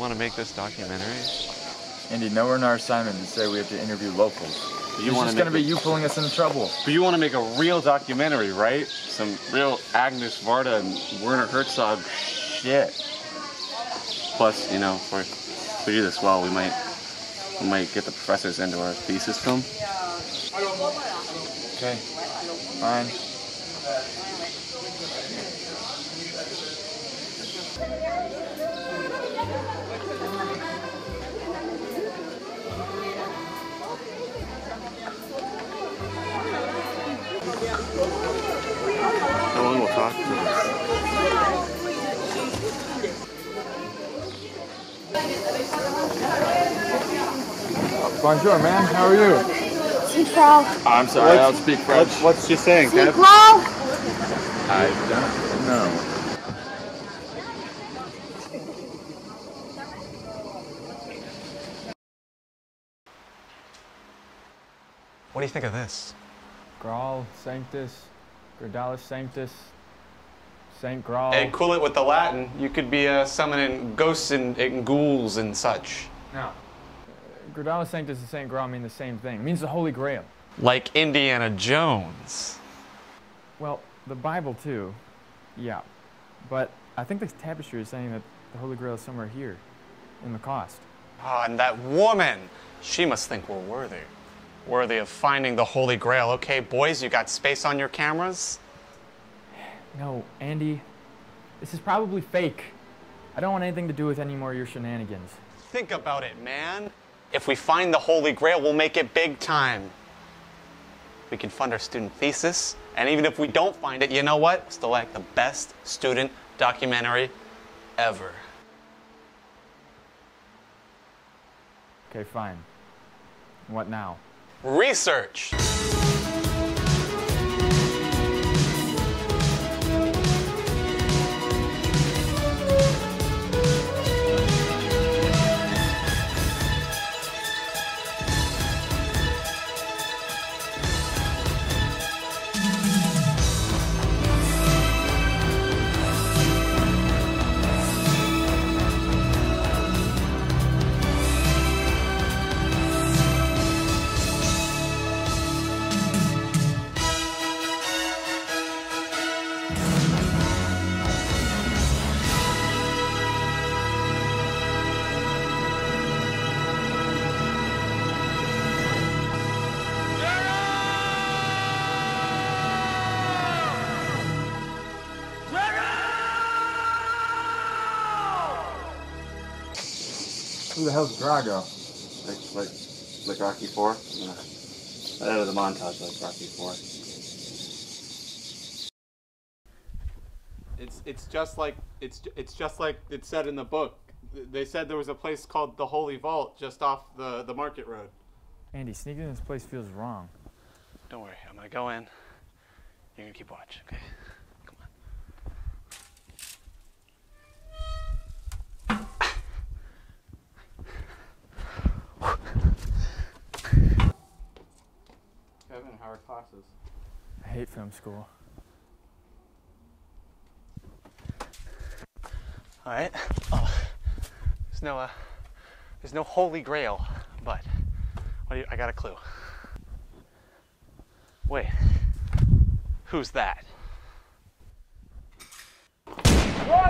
want to make this documentary? Andy, nowhere in our assignment to say we have to interview locals. It's just going to be you pulling us into trouble. But you want to make a real documentary, right? Some real Agnes Varda and Werner Herzog shit. Plus, you know, if we do this well, we might get the professors into our thesis film. Okay, fine. How long will talk to us? Bonjour, man. How are you? Speak Graal. I'm sorry, I don't speak French. What's she saying, Speak Kev? Graal. I don't know. What do you think of this? Graal, Sanctus, Gradalis Sanctus, Saint Graal. Hey, cool it with the Latin. You could be summoning ghosts and ghouls and such. No. Gradalis Sanctus and Saint Graal mean the same thing. It means the Holy Grail. Like Indiana Jones. Well, the Bible too. Yeah. But I think this tapestry is saying that the Holy Grail is somewhere here, in the cost. Ah, and that woman! She must think we're worthy. Worthy of finding the Holy Grail. Okay, boys, you got space on your cameras? No, Andy. This is probably fake. I don't want anything to do with any more of your shenanigans. Think about it, man. If we find the Holy Grail, we'll make it big time. We can fund our student thesis, and even if we don't find it, you know what? We'll still like the best student documentary ever. Okay, fine. What now? Research! Who the hell's Drago? Like Rocky IV? Yeah. Out of the montage like Rocky IV. It's just like it said in the book. They said there was a place called the Holy Vault just off the Market Road. Andy, sneaking in this place feels wrong. Don't worry, I'm gonna go in. You're gonna keep watch, okay? Come on. Kevin, how are classes? I hate film school. All right. Oh, there's no Holy Grail, but I got a clue. Wait, who's that? What?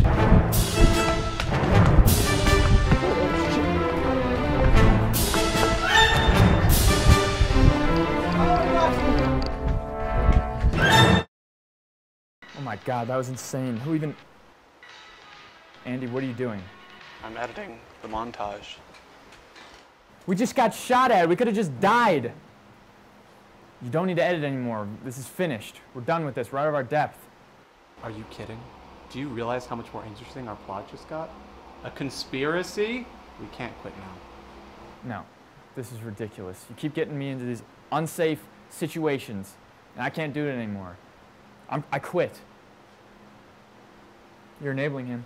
Oh my God, that was insane. Who even... Andy, what are you doing? I'm editing the montage. We just got shot at. We could have just died. You don't need to edit anymore. This is finished. We're done with this. We're out of our depth. Are you kidding? Do you realize how much more interesting our plot just got? A conspiracy? We can't quit now. No, this is ridiculous. You keep getting me into these unsafe situations, and I can't do it anymore. I quit. You're enabling him.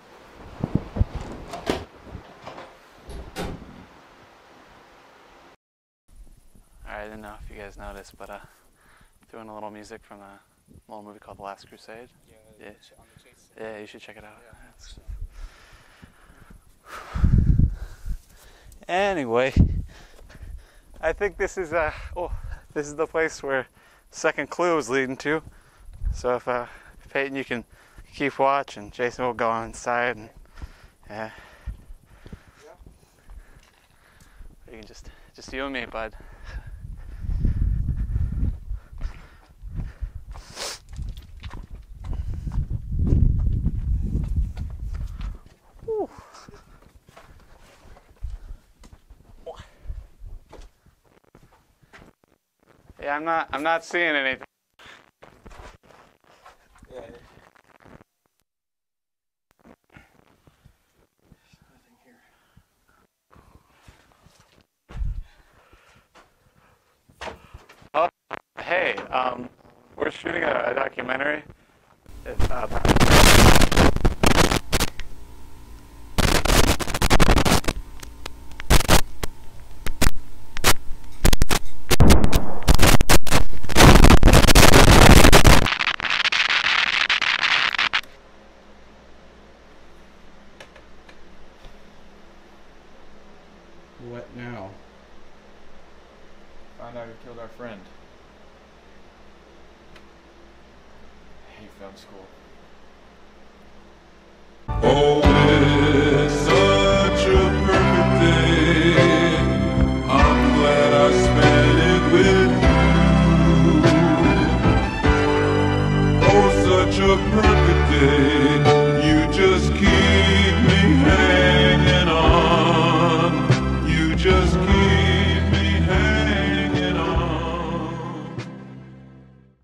I didn't know if you guys noticed, but threw in a little music from a little movie called The Last Crusade. Yeah, you should check it out. Yeah. Anyway, I think this is this is the place where second clue is leading to. So if Peyton, you can keep watch, and Jason will go on inside, and you can just you and me, bud. Whew. Yeah, I'm not seeing anything. Yeah. Oh, hey, we're shooting a documentary. What now? Find out who killed our friend. I hate film school. Oh, it's such a perfect day. I'm glad I spent it with you. Oh, such a perfect day.